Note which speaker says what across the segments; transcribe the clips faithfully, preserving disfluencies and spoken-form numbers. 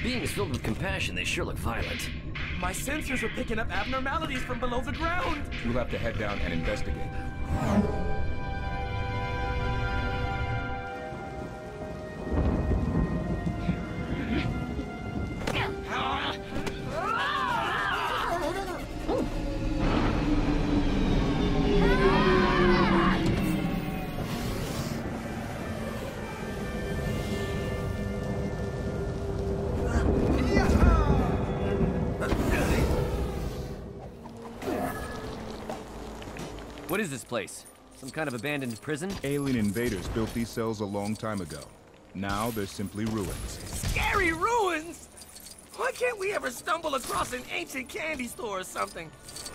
Speaker 1: Beings filled with compassion, they sure look violent.
Speaker 2: My sensors are picking up abnormalities from below the ground.
Speaker 3: We'll have to head down and investigate.
Speaker 1: What is this place? Some kind of abandoned prison?
Speaker 3: Alien invaders built these cells a long time ago. Now they're simply ruins.
Speaker 2: Scary ruins? Why can't we ever stumble across an ancient candy store or something?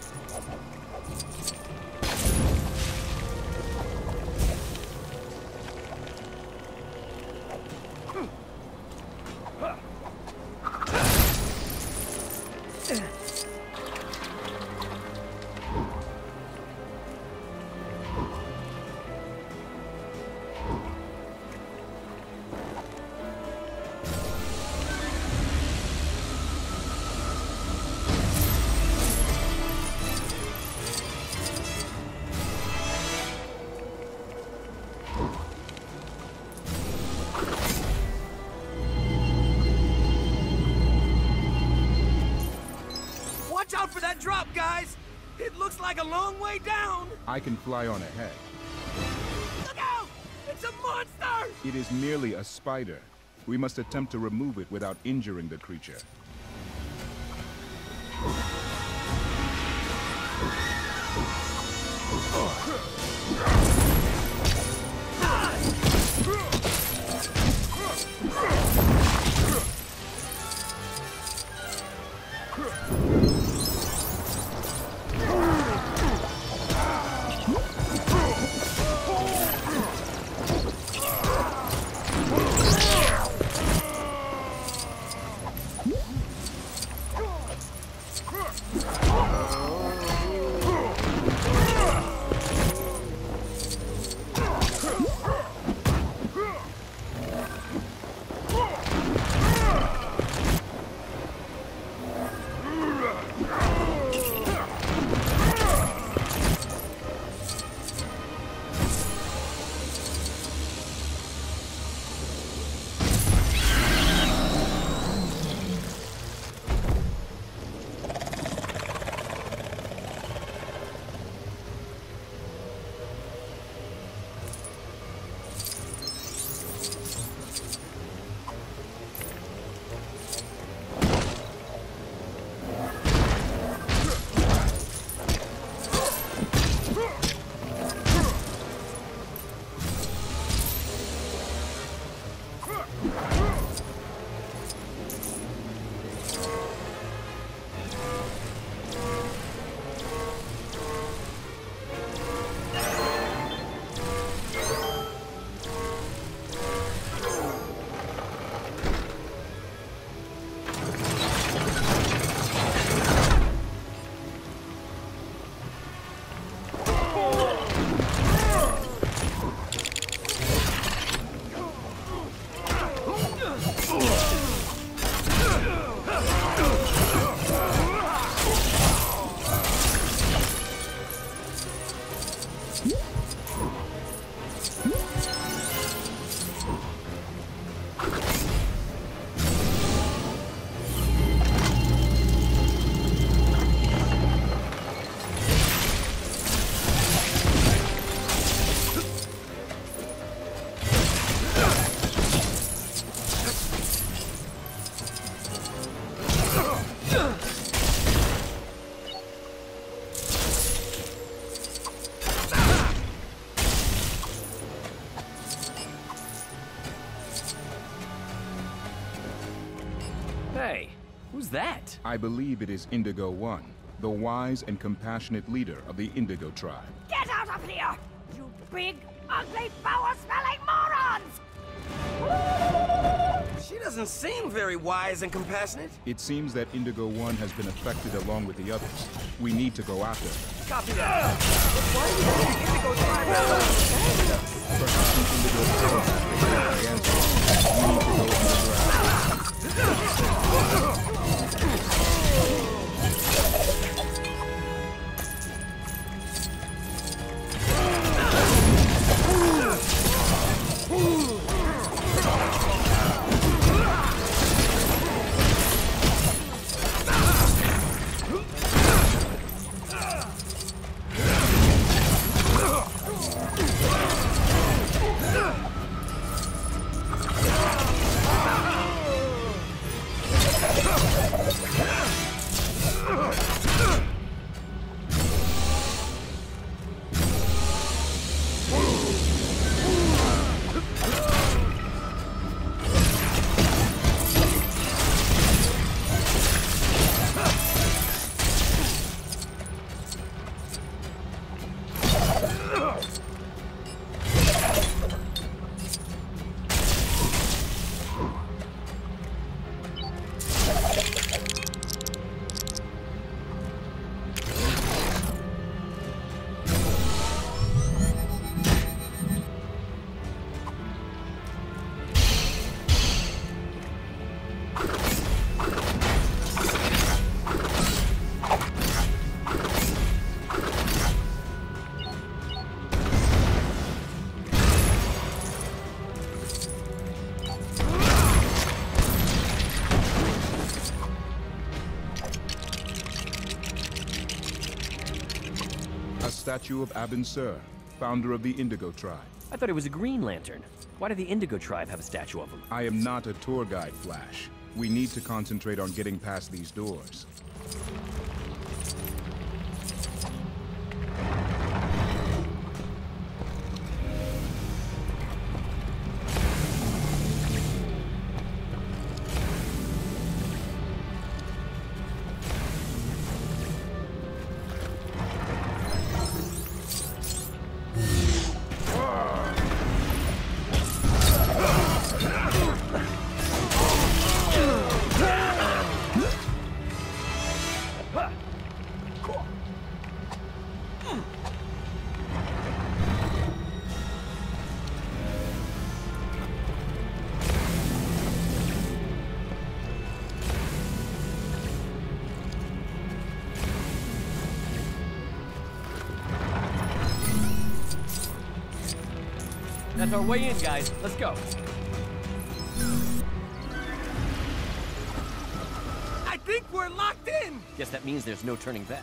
Speaker 2: Watch out for that drop, guys! It looks like a long way down!
Speaker 3: I can fly on ahead.
Speaker 2: Look out! It's a monster!
Speaker 3: It is merely a spider. We must attempt to remove it without injuring the creature.
Speaker 1: Hey, who's that?
Speaker 3: I believe it is Indigo One, the wise and compassionate leader of the Indigo tribe.
Speaker 4: Get out of here! You big, ugly, foul-smelling morons!
Speaker 2: She doesn't seem very wise and compassionate.
Speaker 3: It seems that Indigo One has been affected along with the others. We need to go after her.
Speaker 2: Copy that. But why do you think Indigo tried to
Speaker 3: Perhaps an Indigo tribe has the answer. We need to go underground. statue of Abin Sur, founder of the Indigo Tribe.
Speaker 1: I thought it was a Green Lantern. Why did the Indigo Tribe have a statue of him?
Speaker 3: I am not a tour guide, Flash. We need to concentrate on getting past these doors.
Speaker 1: That's our way in, guys. Let's go.
Speaker 2: I think we're locked in!
Speaker 1: Guess that means there's no turning back.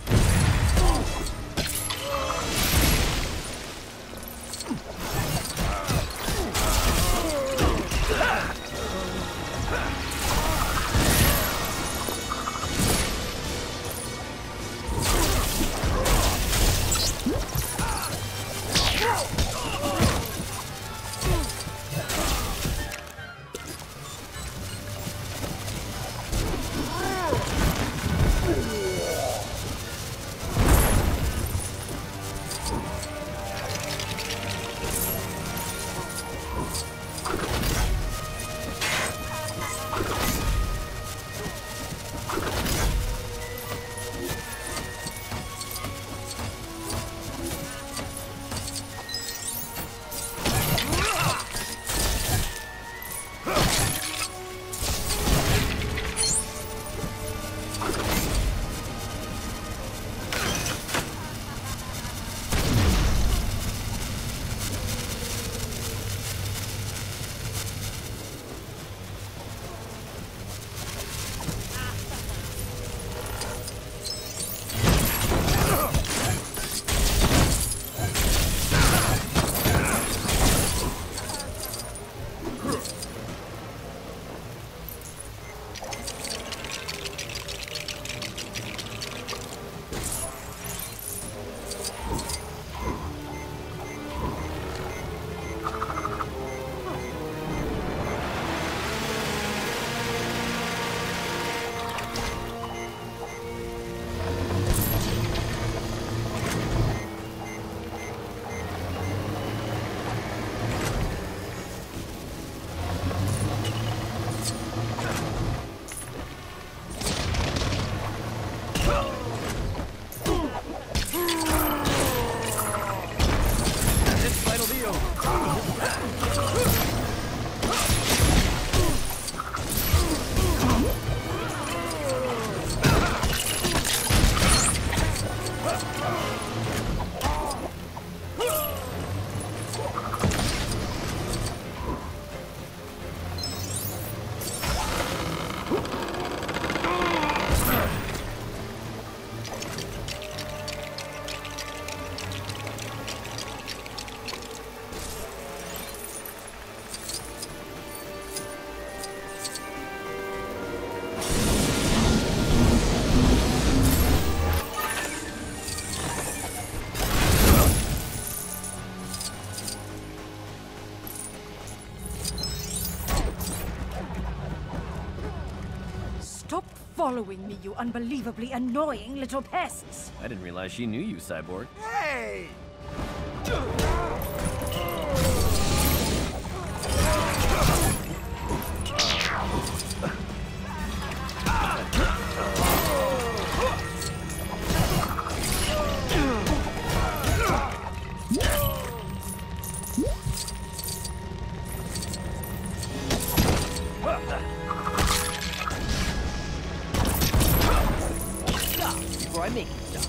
Speaker 4: Stop following me, you unbelievably annoying little pests!
Speaker 1: I didn't realize she knew you, Cyborg.
Speaker 2: Hey!
Speaker 1: Stop before I make you stop.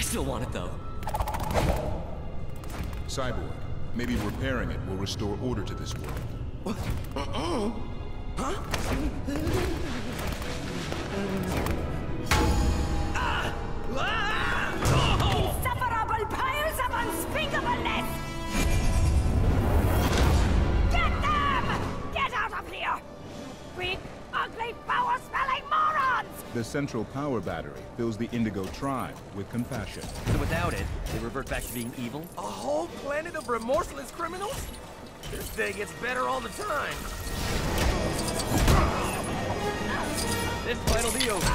Speaker 1: still want it, though.
Speaker 3: Cyborg, maybe repairing it will restore order to this world.
Speaker 2: What? Uh-uh. Huh? Ah! Ah!
Speaker 4: Insufferable piles of unspeakableness! Get them! Get out of here! Big, ugly, power-smelling morons!
Speaker 3: The central power battery fills the Indigo tribe with compassion.
Speaker 1: So without it, they revert back to being evil?
Speaker 2: A whole planet of remorseless criminals? This day gets better all the time.
Speaker 1: This fight'll be over.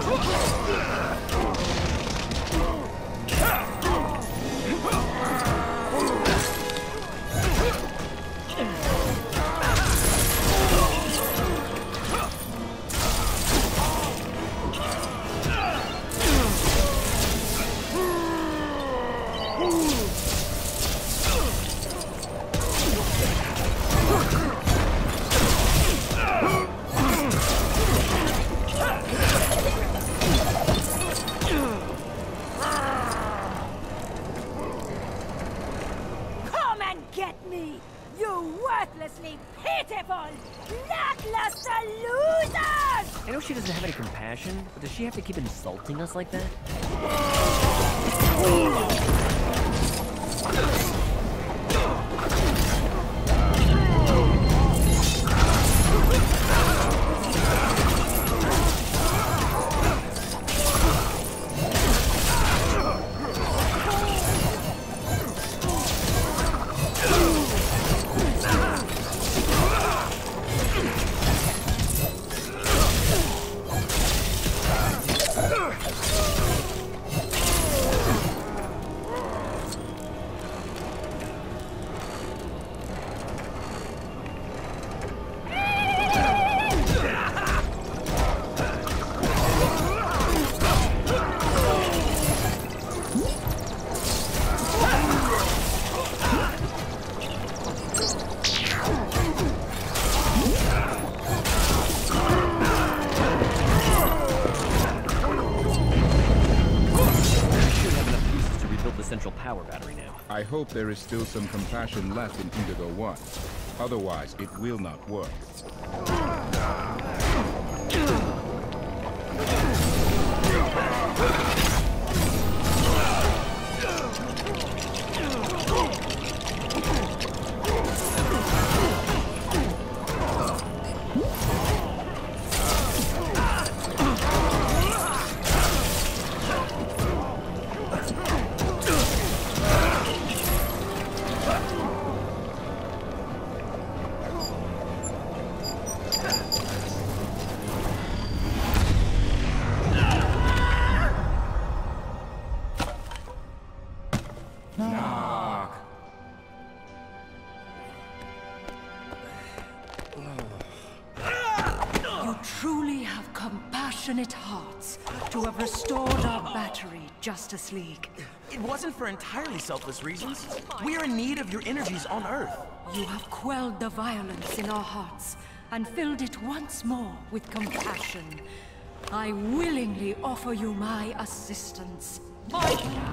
Speaker 4: Pitiful, lackluster losers!
Speaker 1: I know she doesn't have any compassion, but does she have to keep insulting us like that? Power battery now.
Speaker 3: I hope there is still some compassion left in Indigo one. Otherwise, it will not work.
Speaker 5: Compassionate hearts to have restored our battery, Justice League.
Speaker 2: It wasn't for entirely selfless reasons. We are in need of your energies on Earth.
Speaker 5: You have quelled the violence in our hearts and filled it once more with compassion. I willingly offer you my assistance. My